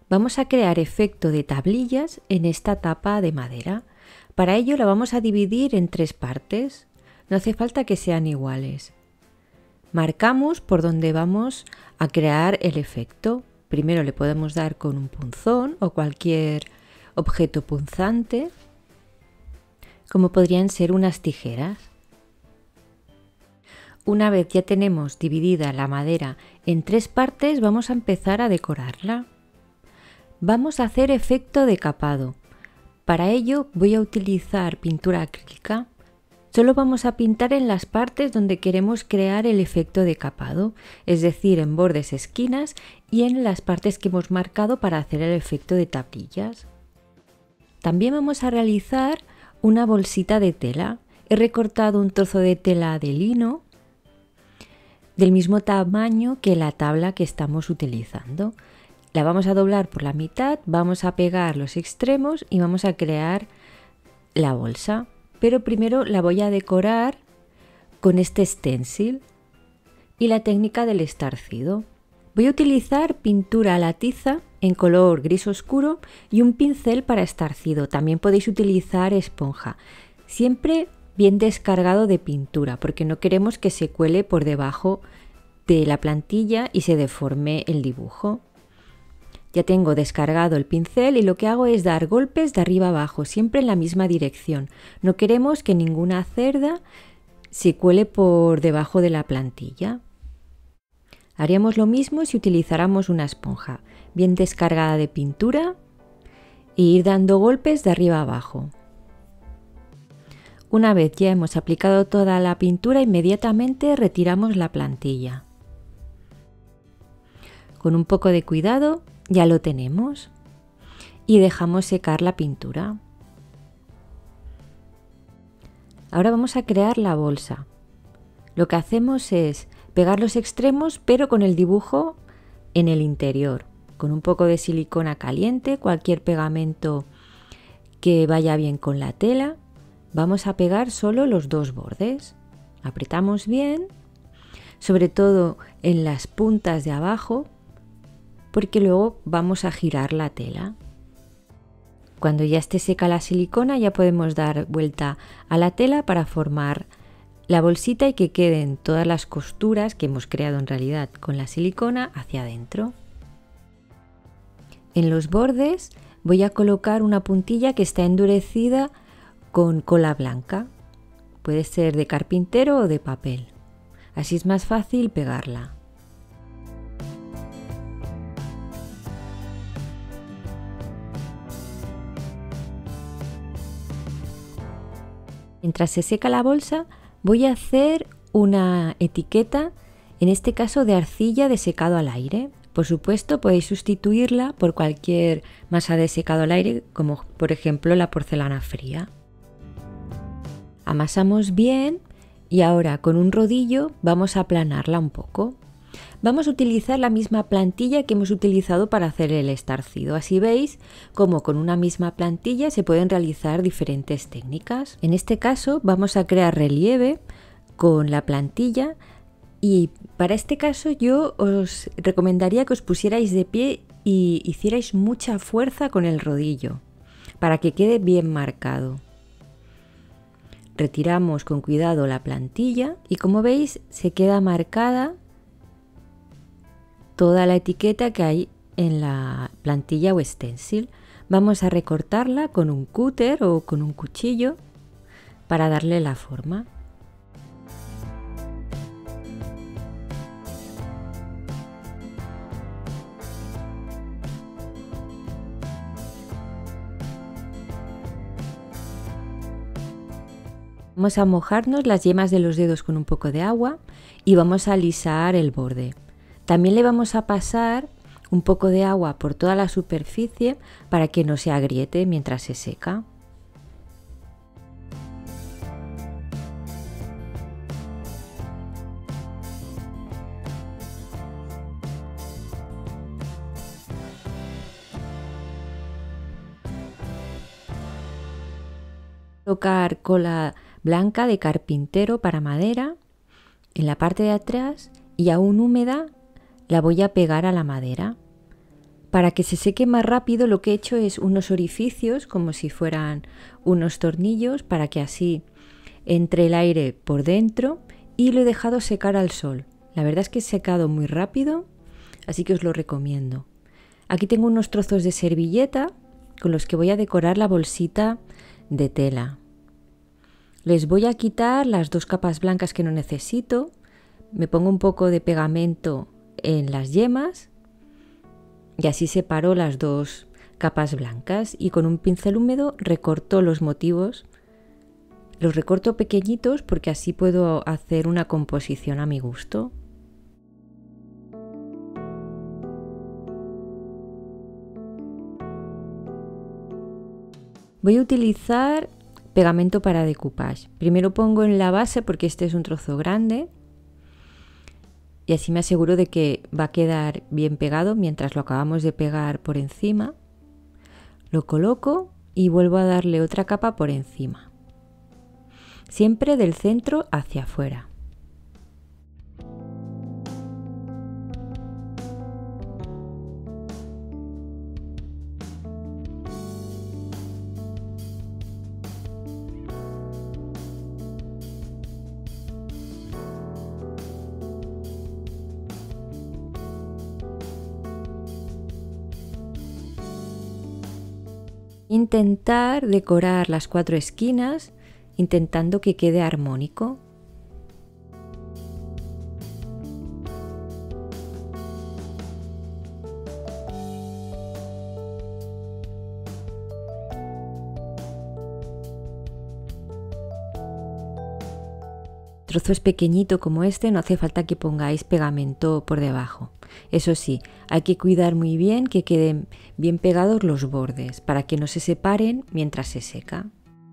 Vamos a crear efecto de tablillas en esta tapa de madera. Para ello la vamos a dividir en 3 partes. No hace falta que sean iguales. Marcamos por donde vamos a crear el efecto. Primero le podemos dar con un punzón o cualquier objeto punzante, como podrían ser unas tijeras. Una vez ya tenemos dividida la madera en 3 partes, vamos a empezar a decorarla. Vamos a hacer efecto de capado. Para ello voy a utilizar pintura acrílica. Solo vamos a pintar en las partes donde queremos crear el efecto de capado, es decir, en bordes, esquinas y en las partes que hemos marcado para hacer el efecto de tablillas. También vamos a realizar una bolsita de tela. He recortado un trozo de tela de lino del mismo tamaño que la tabla que estamos utilizando. La vamos a doblar por la mitad, vamos a pegar los extremos y vamos a crear la bolsa. Pero primero la voy a decorar con este stencil y la técnica del estarcido. Voy a utilizar pintura a la tiza en color gris oscuro y un pincel para estarcido. También podéis utilizar esponja, siempre bien descargado de pintura, porque no queremos que se cuele por debajo de la plantilla y se deforme el dibujo. Ya tengo descargado el pincel y lo que hago es dar golpes de arriba abajo, siempre en la misma dirección. No queremos que ninguna cerda se cuele por debajo de la plantilla. Haríamos lo mismo si utilizáramos una esponja, bien descargada de pintura, e ir dando golpes de arriba abajo. Una vez ya hemos aplicado toda la pintura, inmediatamente retiramos la plantilla. Con un poco de cuidado ya lo tenemos y dejamos secar la pintura. Ahora vamos a crear la bolsa. Lo que hacemos es pegar los extremos, pero con el dibujo en el interior, con un poco de silicona caliente, cualquier pegamento que vaya bien con la tela. Vamos a pegar solo los 2 bordes. Apretamos bien, sobre todo en las puntas de abajo, porque luego vamos a girar la tela. Cuando ya esté seca la silicona ya podemos dar vuelta a la tela para formar la bolsita y que queden todas las costuras que hemos creado en realidad con la silicona hacia adentro. En los bordes voy a colocar una puntilla que está endurecida con cola blanca. Puede ser de carpintero o de papel. Así es más fácil pegarla. Mientras se seca la bolsa, voy a hacer una etiqueta, en este caso de arcilla de secado al aire. Por supuesto, podéis sustituirla por cualquier masa de secado al aire, como por ejemplo la porcelana fría. Amasamos bien y ahora con un rodillo vamos a aplanarla un poco. Vamos a utilizar la misma plantilla que hemos utilizado para hacer el estarcido. Así veis cómo con una misma plantilla se pueden realizar diferentes técnicas. En este caso vamos a crear relieve con la plantilla y para este caso yo os recomendaría que os pusierais de pie y hicierais mucha fuerza con el rodillo para que quede bien marcado. Retiramos con cuidado la plantilla y como veis se queda marcada toda la etiqueta que hay en la plantilla o stencil. Vamos a recortarla con un cúter o con un cuchillo para darle la forma. Vamos a mojarnos las yemas de los dedos con un poco de agua y vamos a alisar el borde. También le vamos a pasar un poco de agua por toda la superficie para que no se agriete mientras se seca. Colocar cola blanca de carpintero para madera en la parte de atrás y aún húmeda la voy a pegar a la madera. Para que se seque más rápido lo que he hecho es unos orificios como si fueran unos tornillos para que así entre el aire por dentro y lo he dejado secar al sol. La verdad es que he secado muy rápido, así que os lo recomiendo. Aquí tengo unos trozos de servilleta con los que voy a decorar la bolsita de tela. Les voy a quitar las 2 capas blancas que no necesito. Me pongo un poco de pegamento en las yemas y así separo las 2 capas blancas y con un pincel húmedo recorto los motivos. Los recorto pequeñitos porque así puedo hacer una composición a mi gusto. Voy a utilizar pegamento para decoupage. Primero pongo en la base porque este es un trozo grande y así me aseguro de que va a quedar bien pegado mientras lo acabamos de pegar por encima. Lo coloco y vuelvo a darle otra capa por encima. Siempre del centro hacia afuera. Intentar decorar las 4 esquinas intentando que quede armónico. Trozos pequeñitos como este no hace falta que pongáis pegamento por debajo. Eso sí, hay que cuidar muy bien que queden bien pegados los bordes para que no se separen mientras se seca.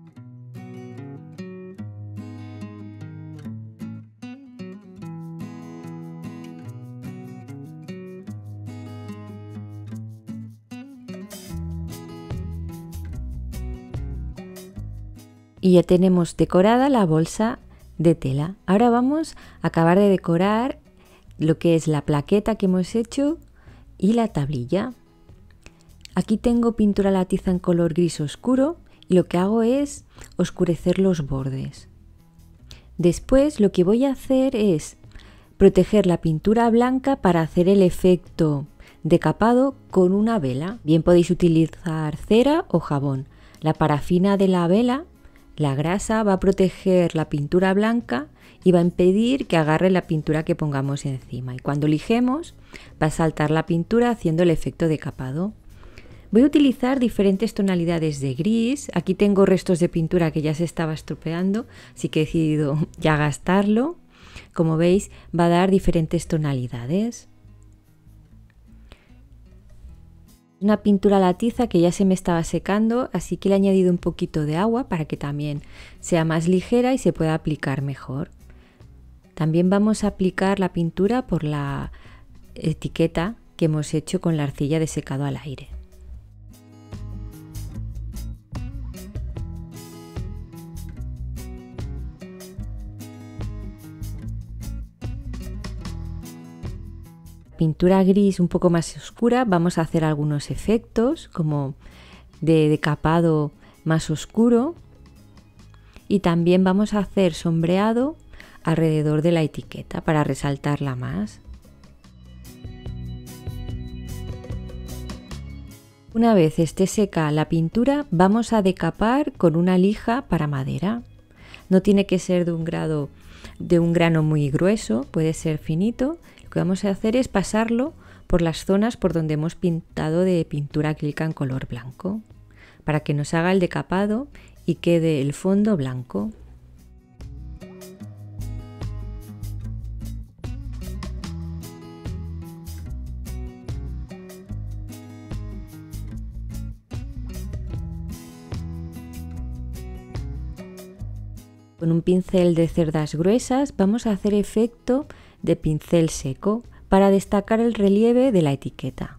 Y ya tenemos decorada la bolsa de tela. Ahora vamos a acabar de decorar lo que es la plaqueta que hemos hecho y la tablilla. Aquí tengo pintura a la tiza en color gris oscuro y lo que hago es oscurecer los bordes. Después lo que voy a hacer es proteger la pintura blanca para hacer el efecto decapado con una vela. Bien podéis utilizar cera o jabón. La parafina de la vela, la grasa, va a proteger la pintura blanca y va a impedir que agarre la pintura que pongamos encima. Y cuando lijemos va a saltar la pintura haciendo el efecto decapado. Voy a utilizar diferentes tonalidades de gris. Aquí tengo restos de pintura que ya se estaba estropeando, así que he decidido ya gastarlo. Como veis, va a dar diferentes tonalidades. Una pintura a la tiza que ya se me estaba secando, así que le he añadido un poquito de agua para que también sea más ligera y se pueda aplicar mejor. También vamos a aplicar la pintura por la etiqueta que hemos hecho con la arcilla de secado al aire. Pintura gris un poco más oscura, vamos a hacer algunos efectos como de decapado más oscuro y también vamos a hacer sombreado alrededor de la etiqueta para resaltarla más. Una vez esté seca la pintura, vamos a decapar con una lija para madera. No tiene que ser de un grano muy grueso, puede ser finito. Lo que vamos a hacer es pasarlo por las zonas por donde hemos pintado de pintura acrílica en color blanco, para que nos haga el decapado y quede el fondo blanco. Con un pincel de cerdas gruesas vamos a hacer efecto de pincel seco para destacar el relieve de la etiqueta.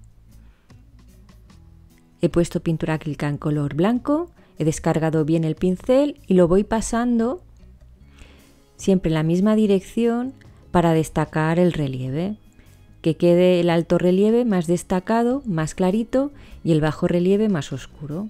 He puesto pintura acrílica en color blanco, he descargado bien el pincel y lo voy pasando siempre en la misma dirección para destacar el relieve, que quede el alto relieve más destacado, más clarito, y el bajo relieve más oscuro.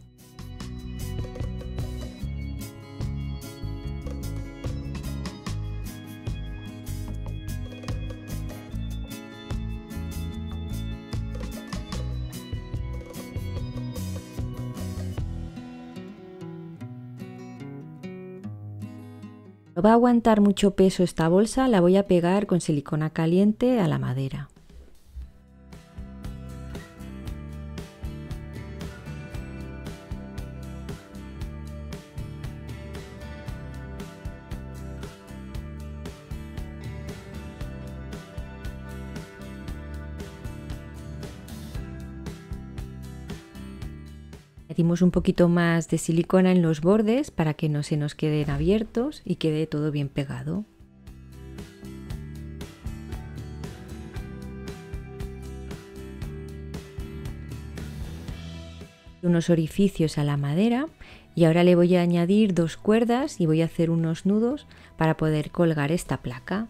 No va a aguantar mucho peso esta bolsa, la voy a pegar con silicona caliente a la madera. Añadimos un poquito más de silicona en los bordes para que no se nos queden abiertos y quede todo bien pegado. Unos orificios a la madera y ahora le voy a añadir 2 cuerdas y voy a hacer unos nudos para poder colgar esta placa.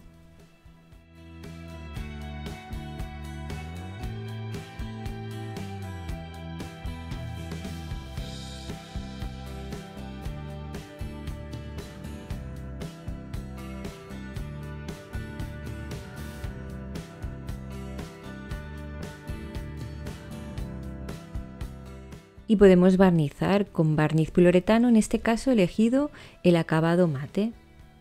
Y podemos barnizar con barniz poliuretano, en este caso he elegido el acabado mate.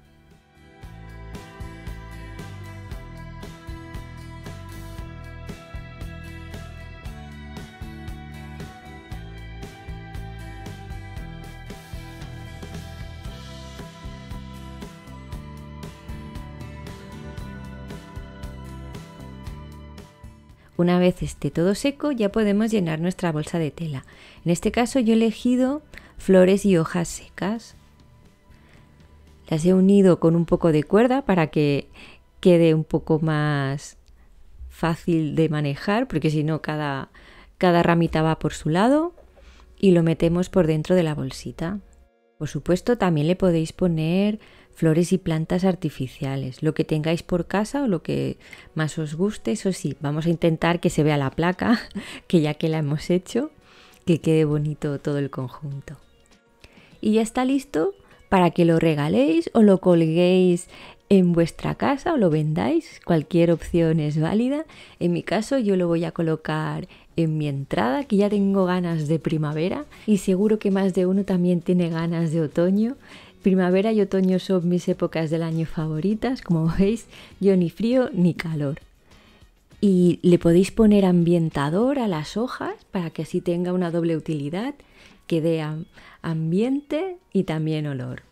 Una vez esté todo seco ya podemos llenar nuestra bolsa de tela. En este caso yo he elegido flores y hojas secas. Las he unido con un poco de cuerda para que quede un poco más fácil de manejar, porque si no cada ramita va por su lado, y lo metemos por dentro de la bolsita. Por supuesto también le podéis poner flores y plantas artificiales, lo que tengáis por casa o lo que más os guste. Eso sí, vamos a intentar que se vea la placa, que ya que la hemos hecho, que quede bonito todo el conjunto. Y ya está listo para que lo regaléis o lo colguéis en vuestra casa o lo vendáis. Cualquier opción es válida. En mi caso yo lo voy a colocar en mi entrada, que ya tengo ganas de primavera y seguro que más de uno también tiene ganas de otoño. Primavera y otoño son mis épocas del año favoritas, como veis, yo ni frío ni calor. Y le podéis poner ambientador a las hojas para que así tenga una doble utilidad, que dé ambiente y también olor.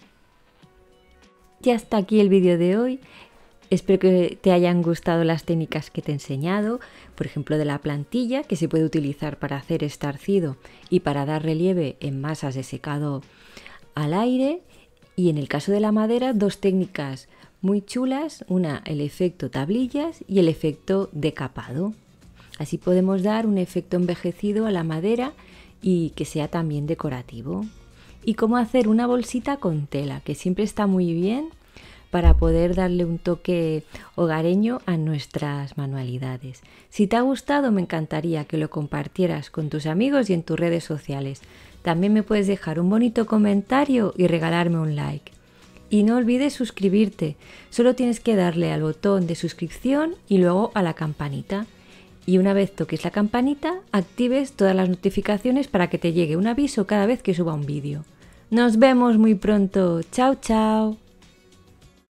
Ya está aquí el vídeo de hoy. Espero que te hayan gustado las técnicas que te he enseñado, por ejemplo de la plantilla, que se puede utilizar para hacer estarcido y para dar relieve en masas de secado al aire, y en el caso de la madera 2 técnicas muy chulas, una el efecto tablillas y el efecto decapado. Así podemos dar un efecto envejecido a la madera y que sea también decorativo. Y cómo hacer una bolsita con tela, que siempre está muy bien para poder darle un toque hogareño a nuestras manualidades. Si te ha gustado, me encantaría que lo compartieras con tus amigos y en tus redes sociales. También me puedes dejar un bonito comentario y regalarme un like. Y no olvides suscribirte, solo tienes que darle al botón de suscripción y luego a la campanita. Y una vez toques la campanita, actives todas las notificaciones para que te llegue un aviso cada vez que suba un vídeo. Nos vemos muy pronto. Chao, chao.